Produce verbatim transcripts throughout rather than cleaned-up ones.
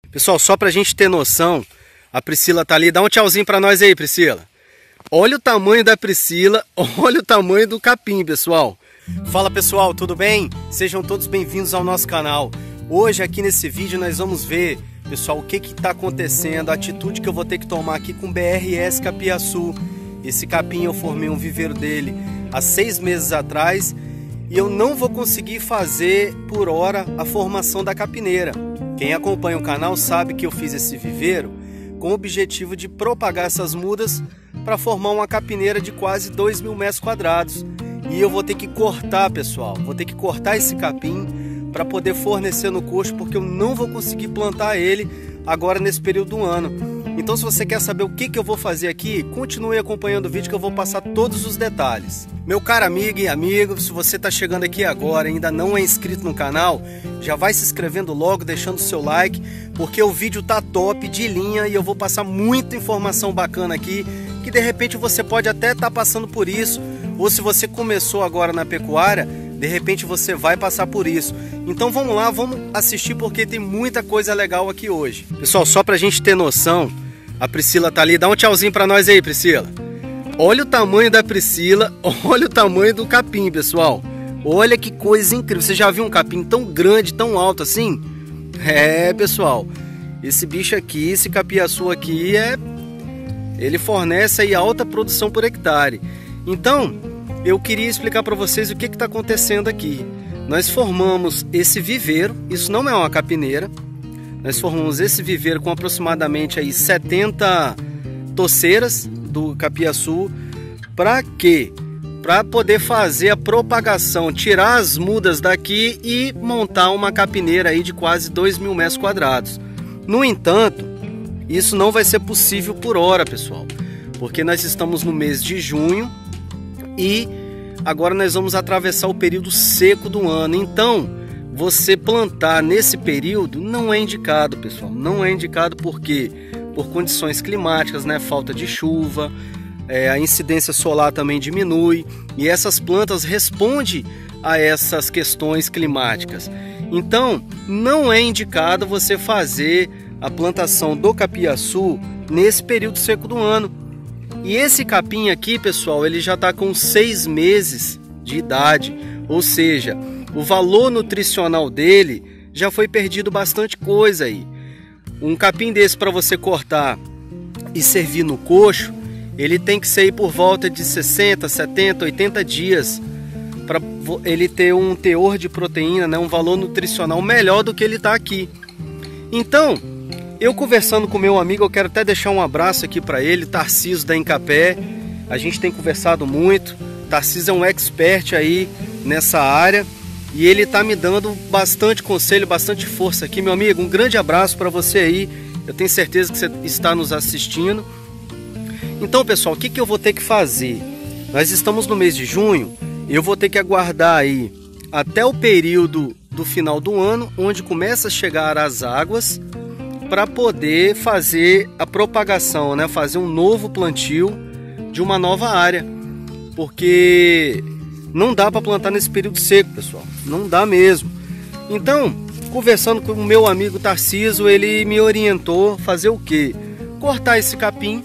Pessoal, só pra gente ter noção, a Priscila tá ali. Dá um tchauzinho pra nós aí, Priscila. Olha o tamanho da Priscila, olha o tamanho do capim, pessoal. Fala pessoal, tudo bem? Sejam todos bem-vindos ao nosso canal. Hoje aqui nesse vídeo nós vamos ver, pessoal, o que que tá acontecendo, a atitude que eu vou ter que tomar aqui com o B R S Capiaçu. Esse capim eu formei um viveiro dele há seis meses atrás e eu não vou conseguir fazer por hora a formação da capineira. Quem acompanha o canal sabe que eu fiz esse viveiro com o objetivo de propagar essas mudas para formar uma capineira de quase dois mil metros quadrados. E eu vou ter que cortar, pessoal, vou ter que cortar esse capim para poder fornecer no coxo, porque eu não vou conseguir plantar ele agora nesse período do ano. Então, se você quer saber o que, que eu vou fazer aqui, continue acompanhando o vídeo que eu vou passar todos os detalhes. Meu caro amigo e amigo, se você está chegando aqui agora e ainda não é inscrito no canal, já vai se inscrevendo logo, deixando o seu like, porque o vídeo tá top, de linha, e eu vou passar muita informação bacana aqui, que de repente você pode até estar passando por isso, ou se você começou agora na pecuária, de repente você vai passar por isso. Então vamos lá, vamos assistir, porque tem muita coisa legal aqui hoje. Pessoal, só pra gente ter noção, a Priscila tá ali. Dá um tchauzinho pra nós aí, Priscila. Olha o tamanho da Priscila, olha o tamanho do capim, pessoal. Olha que coisa incrível. Você já viu um capim tão grande, tão alto assim? É, pessoal, esse bicho aqui, esse capiaçu aqui, é... ele fornece aí alta produção por hectare. Então, eu queria explicar para vocês o que está acontecendo aqui. Nós formamos esse viveiro, isso não é uma capineira. Nós formamos esse viveiro com aproximadamente aí setenta toceiras do capiaçu. Para quê? Para poder fazer a propagação, tirar as mudas daqui e montar uma capineira aí de quase dois mil metros quadrados. No entanto, isso não vai ser possível por hora, pessoal, porque nós estamos no mês de junho e agora nós vamos atravessar o período seco do ano. Então, você plantar nesse período não é indicado, pessoal. Não é indicado porque por condições climáticas, né? Falta de chuva, é, a incidência solar também diminui e essas plantas respondem a essas questões climáticas. Então, não é indicado você fazer a plantação do capiaçu nesse período seco do ano. E esse capim aqui, pessoal, ele já está com seis meses de idade, ou seja, o valor nutricional dele já foi perdido bastante coisa aí. Um capim desse para você cortar e servir no coxo, ele tem que ser por volta de sessenta, setenta, oitenta dias para ele ter um teor de proteína, né, um valor nutricional melhor do que ele está aqui. Então, eu conversando com meu amigo, eu quero até deixar um abraço aqui para ele, Tarcísio da Incapé. A gente tem conversado muito. Tarcísio é um expert aí nessa área e ele está me dando bastante conselho, bastante força aqui, meu amigo. Um grande abraço para você aí. Eu tenho certeza que você está nos assistindo. Então, pessoal, o que, que eu vou ter que fazer? Nós estamos no mês de junho. Eu vou ter que aguardar aí até o período do final do ano, onde começa a chegar as águas, para poder fazer a propagação, né? Fazer um novo plantio de uma nova área, porque não dá para plantar nesse período seco, pessoal, não dá mesmo. Então, conversando com o meu amigo Tarcísio, ele me orientou a fazer o quê? Cortar esse capim.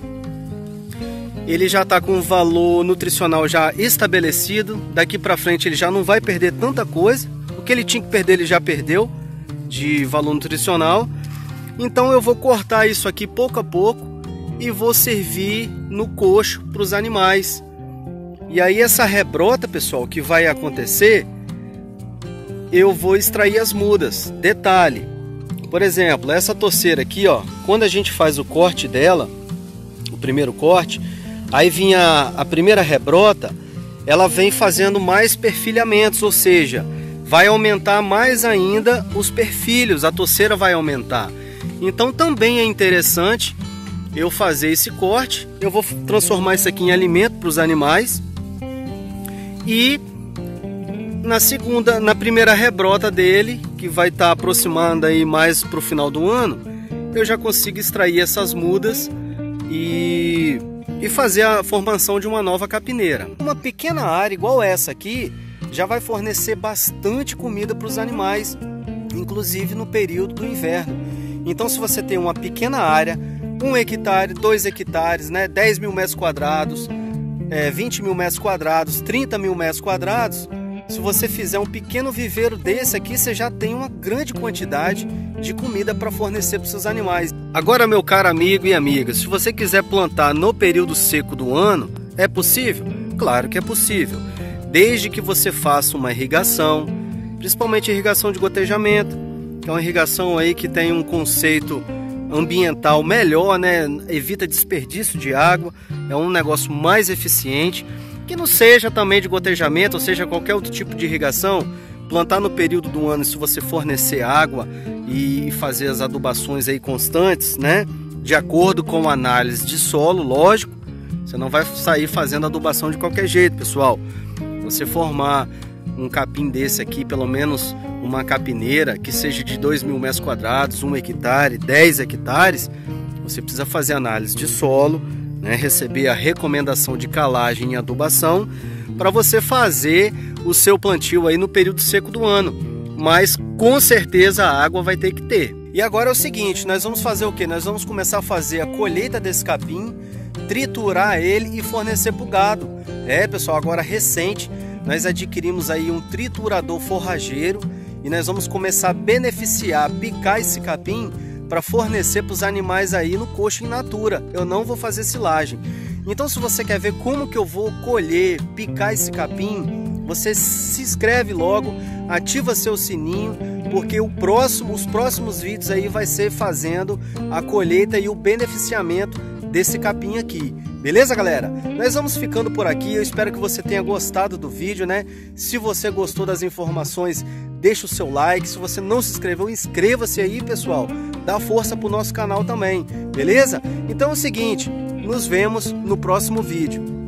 Ele já está com o valor nutricional já estabelecido, daqui para frente ele já não vai perder tanta coisa, o que ele tinha que perder ele já perdeu de valor nutricional. Então eu vou cortar isso aqui pouco a pouco e vou servir no coxo para os animais. E aí essa rebrota, pessoal, que vai acontecer, eu vou extrair as mudas. Detalhe, por exemplo, essa toceira aqui, ó, quando a gente faz o corte dela, o primeiro corte, aí vinha a primeira rebrota, ela vem fazendo mais perfilhamentos, ou seja, vai aumentar mais ainda os perfilhos, a toceira vai aumentar. Então também é interessante eu fazer esse corte. Eu vou transformar isso aqui em alimento para os animais. E na segunda, na primeira rebrota dele, que vai estar aproximando aí mais para o final do ano, eu já consigo extrair essas mudas e, e fazer a formação de uma nova capineira. Uma pequena área igual essa aqui já vai fornecer bastante comida para os animais, inclusive no período do inverno. Então, se você tem uma pequena área, um hectare, dois hectares, né, dez mil metros quadrados, é, vinte mil metros quadrados, trinta mil metros quadrados, se você fizer um pequeno viveiro desse aqui, você já tem uma grande quantidade de comida para fornecer para os seus animais. Agora, meu caro amigo e amiga, se você quiser plantar no período seco do ano, é possível? Claro que é possível, desde que você faça uma irrigação, principalmente irrigação de gotejamento, que é uma irrigação aí que tem um conceito ambiental melhor, né? Evita desperdício de água, é um negócio mais eficiente, que não seja também de gotejamento, ou seja, qualquer outro tipo de irrigação. Plantar no período do ano, se você fornecer água e fazer as adubações aí constantes, né? De acordo com a análise de solo, lógico, você não vai sair fazendo adubação de qualquer jeito, pessoal. Você formar um capim desse aqui, pelo menos uma capineira que seja de dois mil metros quadrados, um hectare, dez hectares, você precisa fazer análise de solo, né, receber a recomendação de calagem e adubação para você fazer o seu plantio aí no período seco do ano. Mas com certeza a água vai ter que ter. E agora é o seguinte, nós vamos fazer o que? Nós vamos começar a fazer a colheita desse capim, triturar ele e fornecer para o gado. É, pessoal, agora recente, nós adquirimos aí um triturador forrageiro e nós vamos começar a beneficiar, picar esse capim para fornecer para os animais aí no coxo in natura. Eu não vou fazer silagem. Então, se você quer ver como que eu vou colher, picar esse capim, você se inscreve logo, ativa seu sininho, porque o próximo, os próximos vídeos aí vai ser fazendo a colheita e o beneficiamento desse capim aqui. Beleza, galera? Nós vamos ficando por aqui. Eu espero que você tenha gostado do vídeo, né? Se você gostou das informações, deixa o seu like. Se você não se inscreveu, inscreva-se aí, pessoal. Dá força pro nosso canal também, beleza? Então é o seguinte, nos vemos no próximo vídeo.